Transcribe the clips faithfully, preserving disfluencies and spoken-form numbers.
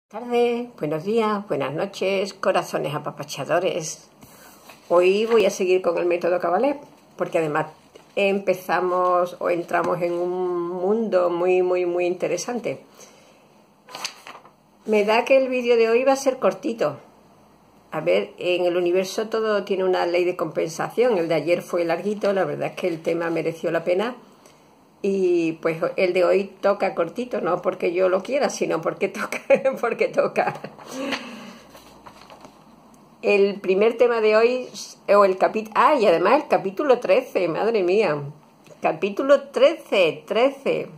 Tardes, buenos días, buenas noches, corazones apapachadores. Hoy voy a seguir con el método Kabbalah, porque además empezamos o entramos en un mundo muy, muy, muy interesante. Me da que el vídeo de hoy va a ser cortito. A ver, en el universo todo tiene una ley de compensación. El de ayer fue larguito, la verdad es que el tema mereció la pena. Y pues el de hoy toca cortito, no porque yo lo quiera, sino porque toca, porque toca. El primer tema de hoy, o el capítulo, ah, y además el capítulo trece, madre mía, capítulo trece, trece.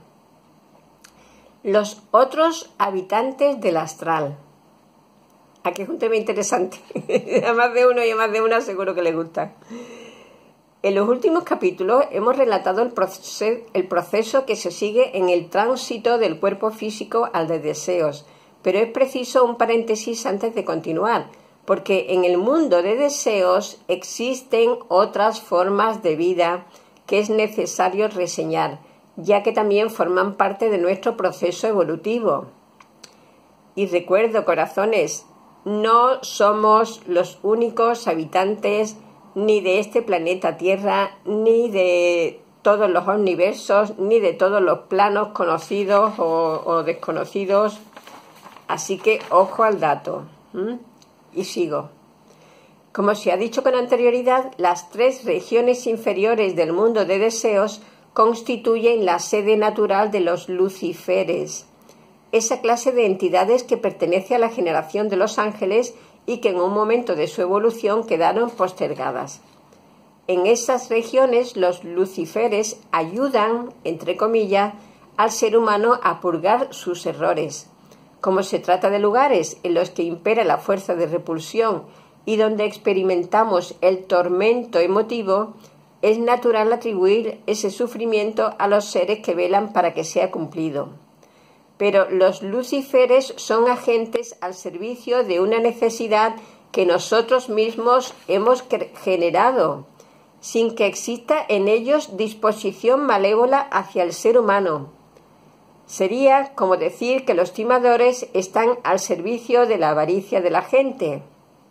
Los otros habitantes del astral. Aquí es un tema interesante, a más de uno y a más de una seguro que les gusta. En los últimos capítulos hemos relatado el proceso, el proceso que se sigue en el tránsito del cuerpo físico al de deseos, pero es preciso un paréntesis antes de continuar, porque en el mundo de deseos existen otras formas de vida que es necesario reseñar, ya que también forman parte de nuestro proceso evolutivo. Y recuerdo, corazones, no somos los únicos habitantes ni de este planeta Tierra, ni de todos los universos, ni de todos los planos conocidos o, o desconocidos. Así que ojo al dato. ¿Mm? Y sigo. Como se ha dicho con anterioridad, las tres regiones inferiores del mundo de deseos constituyen la sede natural de los luciferes, esa clase de entidades que pertenece a la generación de los ángeles y que en un momento de su evolución quedaron postergadas. En esas regiones los luciferes ayudan, entre comillas, al ser humano a purgar sus errores. Como se trata de lugares en los que impera la fuerza de repulsión y donde experimentamos el tormento emotivo, es natural atribuir ese sufrimiento a los seres que velan para que sea cumplido. Pero los luciferes son agentes al servicio de una necesidad que nosotros mismos hemos generado, sin que exista en ellos disposición malévola hacia el ser humano. Sería como decir que los timadores están al servicio de la avaricia de la gente.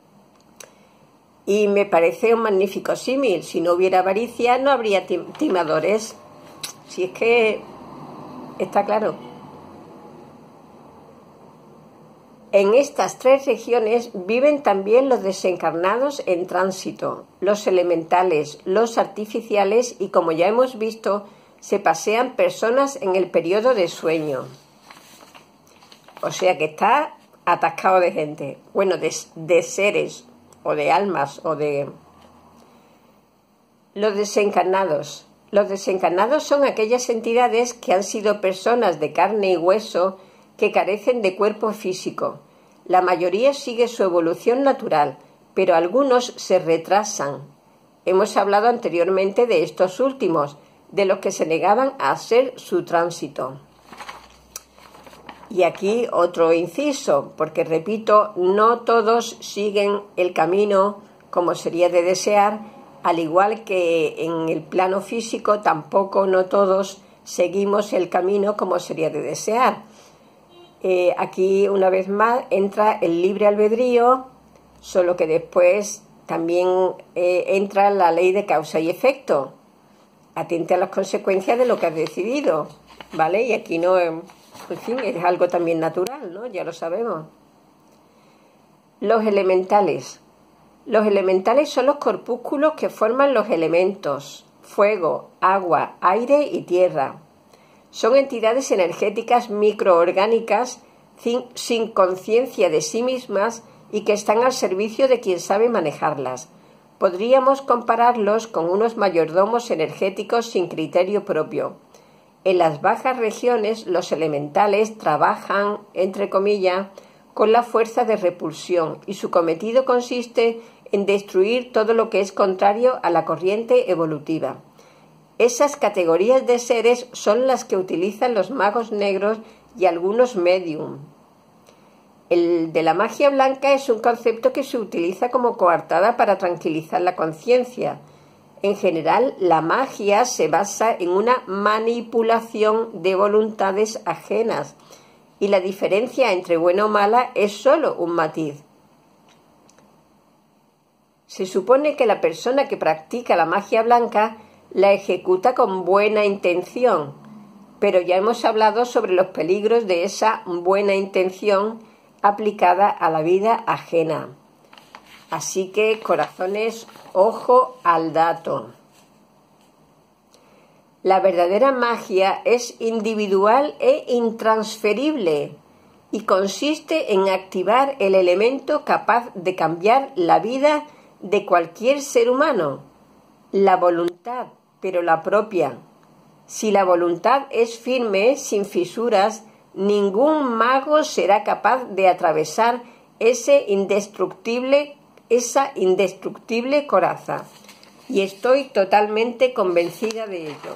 Y me parece un magnífico símil. Si no hubiera avaricia, no habría tim- timadores. Si es que está claro. En estas tres regiones viven también los desencarnados en tránsito, los elementales, los artificiales y, como ya hemos visto, se pasean personas en el periodo de sueño. O sea que está atascado de gente, bueno, de, de seres o de almas o de... Los desencarnados. Los desencarnados son aquellas entidades que han sido personas de carne y hueso que carecen de cuerpo físico. La mayoría sigue su evolución natural, pero algunos se retrasan. Hemos hablado anteriormente de estos últimos, de los que se negaban a hacer su tránsito. Y aquí otro inciso, porque repito, no todos siguen el camino como sería de desear, al igual que en el plano físico tampoco no todos seguimos el camino como sería de desear. Eh, aquí una vez más entra el libre albedrío, solo que después también eh, entra la ley de causa y efecto. Atente a las consecuencias de lo que has decidido, ¿vale? Y aquí no, en fin, es algo también natural, ¿no? Ya lo sabemos. Los elementales. Los elementales son los corpúsculos que forman los elementos: fuego, agua, aire y tierra. Son entidades energéticas microorgánicas sin, sin conciencia de sí mismas y que están al servicio de quien sabe manejarlas. Podríamos compararlos con unos mayordomos energéticos sin criterio propio. En las bajas regiones, los elementales trabajan, entre comillas, con la fuerza de repulsión y su cometido consiste en destruir todo lo que es contrario a la corriente evolutiva. Esas categorías de seres son las que utilizan los magos negros y algunos medium. El de la magia blanca es un concepto que se utiliza como coartada para tranquilizar la conciencia. En general, la magia se basa en una manipulación de voluntades ajenas y la diferencia entre buena o mala es solo un matiz. Se supone que la persona que practica la magia blanca la ejecuta con buena intención, pero ya hemos hablado sobre los peligros de esa buena intención aplicada a la vida ajena. Así que, corazones, ojo al dato. La verdadera magia es individual e intransferible y consiste en activar el elemento capaz de cambiar la vida de cualquier ser humano, la voluntad, pero la propia. Si la voluntad es firme, sin fisuras, ningún mago será capaz de atravesar ese indestructible, esa indestructible coraza. Y estoy totalmente convencida de ello.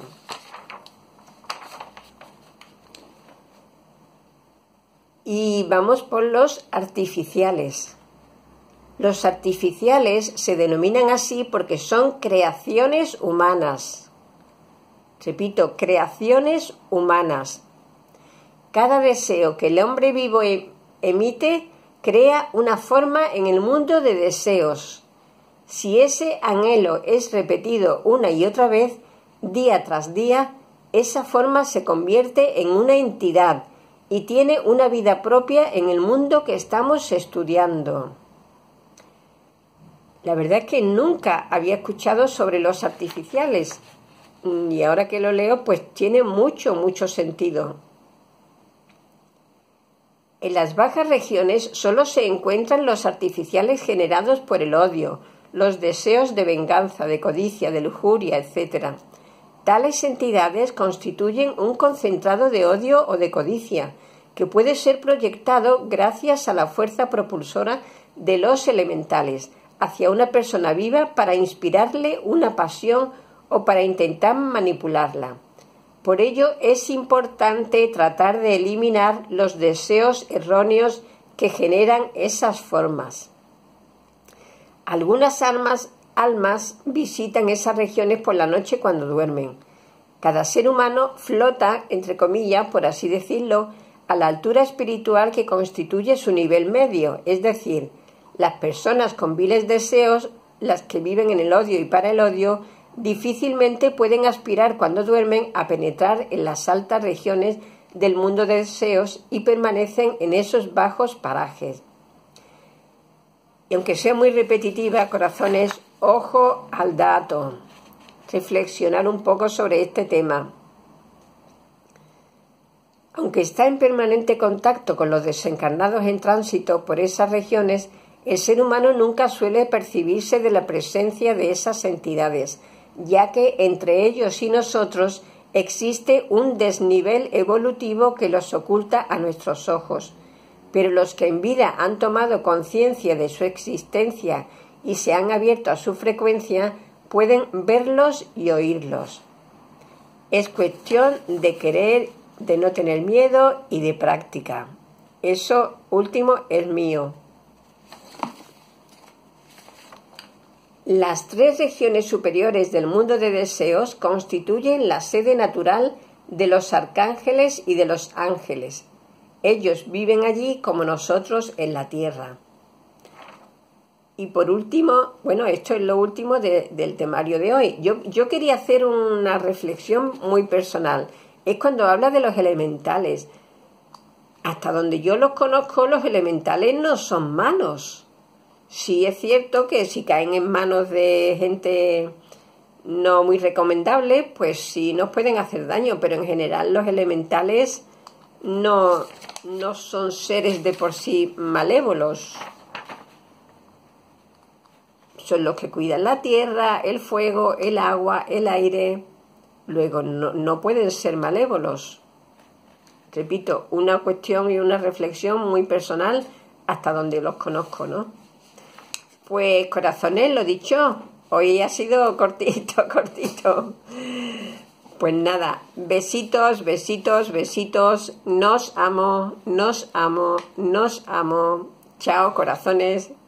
Y vamos por los artificiales. Los artificiales se denominan así porque son creaciones humanas. Repito, creaciones humanas. Cada deseo que el hombre vivo emite crea una forma en el mundo de deseos. Si ese anhelo es repetido una y otra vez, día tras día, esa forma se convierte en una entidad y tiene una vida propia en el mundo que estamos estudiando. La verdad es que nunca había escuchado sobre los artificiales y ahora que lo leo, pues tiene mucho, mucho sentido. En las bajas regiones solo se encuentran los artificiales generados por el odio, los deseos de venganza, de codicia, de lujuria, etcétera. Tales entidades constituyen un concentrado de odio o de codicia, que puede ser proyectado gracias a la fuerza propulsora de los elementales hacia una persona viva para inspirarle una pasión o para intentar manipularla. Por ello es importante tratar de eliminar los deseos erróneos que generan esas formas. Algunas almas, almas visitan esas regiones por la noche cuando duermen. Cada ser humano flota, entre comillas, por así decirlo, a la altura espiritual que constituye su nivel medio, es decir, las personas con viles deseos, las que viven en el odio y para el odio, difícilmente pueden aspirar cuando duermen a penetrar en las altas regiones del mundo de deseos y permanecen en esos bajos parajes. Y aunque sea muy repetitiva, corazones, ojo al dato. Reflexionar un poco sobre este tema. Aunque está en permanente contacto con los desencarnados en tránsito por esas regiones, el ser humano nunca suele percibirse de la presencia de esas entidades, ya que entre ellos y nosotros existe un desnivel evolutivo que los oculta a nuestros ojos. Pero los que en vida han tomado conciencia de su existencia y se han abierto a su frecuencia, pueden verlos y oírlos. Es cuestión de querer, de no tener miedo y de práctica. Eso último es mío. Las tres regiones superiores del mundo de deseos constituyen la sede natural de los arcángeles y de los ángeles. Ellos viven allí como nosotros en la tierra. Y por último, bueno, esto es lo último de, del temario de hoy. Yo, yo quería hacer una reflexión muy personal. Es cuando habla de los elementales. Hasta donde yo los conozco, los elementales no son malos. Sí es cierto que si caen en manos de gente no muy recomendable, pues sí nos pueden hacer daño, pero en general los elementales no, no son seres de por sí malévolos. Son los que cuidan la tierra, el fuego, el agua, el aire. Luego no, no pueden ser malévolos. Repito, una cuestión y una reflexión muy personal hasta donde los conozco, ¿no? Pues corazones, lo dicho, hoy ha sido cortito, cortito. Pues nada, besitos, besitos, besitos. Nos amo, nos amo, nos amo. Chao, corazones.